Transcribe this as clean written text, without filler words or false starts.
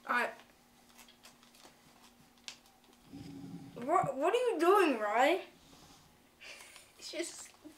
Alright. What are you doing, Rye? It's just